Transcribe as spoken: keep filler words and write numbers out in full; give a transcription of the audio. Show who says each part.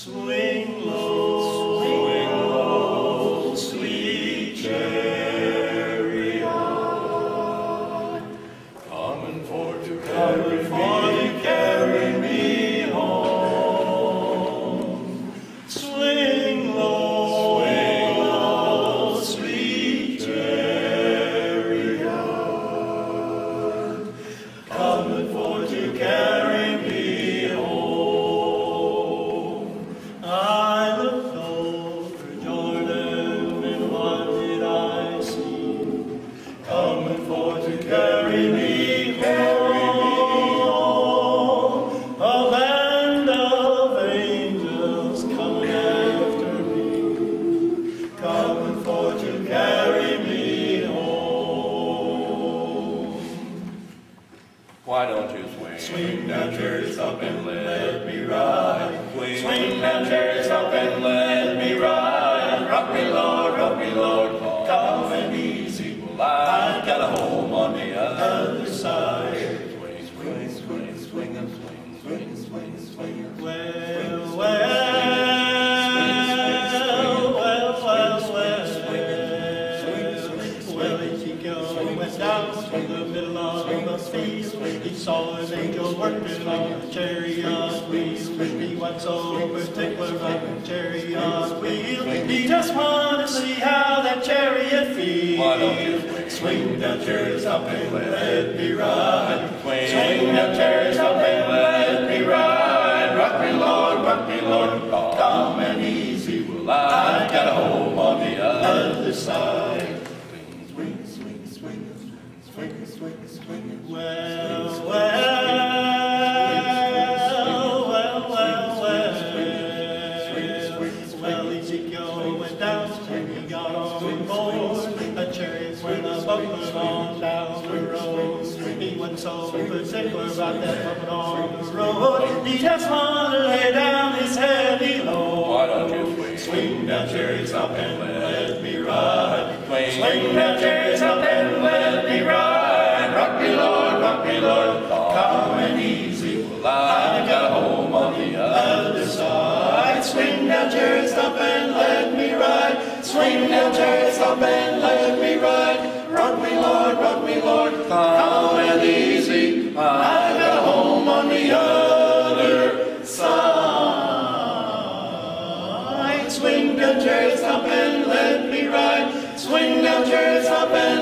Speaker 1: Swing low, swing low, sweet chariot, coming for to carry for to carry me home. Swing low, swing low, sweet chariot, coming for to carry me home. I looked over Jordan, and what did I see? Coming for to carry me home. A band of angels coming after me, coming for to carry me home.
Speaker 2: Why don't you swing?
Speaker 1: Swing down, chairs up, and let me ride.
Speaker 2: Swing,
Speaker 1: Swing down, chairs up, and let me ride. Rock me, Lord, rock me, Lord, come and easy. I've got a home on the other side.
Speaker 2: swing, swing, swing, swing, and swing, swing, swing, swing.
Speaker 1: Well, well, well, well, well. Well, Ezekiel went down to the middle of the field. He saw an angel working on a chariot wheel. He wasn't so particular about the chariot wheel. He just wanted to see how that chariot feels.
Speaker 2: Why don't you swing?
Speaker 1: Swing that chariot up and let me ride.
Speaker 2: Swing,
Speaker 1: Swing that chariot up and let me ride. Rock me, Lord, rock me, Lord, calm and easy. Well, I've got a home on the other side.
Speaker 2: Swing, swing, swing, swing, swing, swing.
Speaker 1: Well, well, well, well, well. Well, Ezekiel went down and he got on board. The chariots went a bumping on down the road. He wasn't so particular about that bumping on the road. He just wanted to lay down his heavy load.
Speaker 2: Why don't you swing?
Speaker 1: Swing that chariots up and let me ride.
Speaker 2: Swing,
Speaker 1: Swing that chariots up and let me ride. Rock me, Lord, rock me, Lord, calm and easy.
Speaker 2: Well, I
Speaker 1: I've got a home on the other side. Swing that chariots up and let me ride. Swing that chariots up and let me ride. Rock me, Lord, rock me, Lord, calm and easy. I've got a home on the other side. Swing that chariots up and let me ride. Swing that chariots up and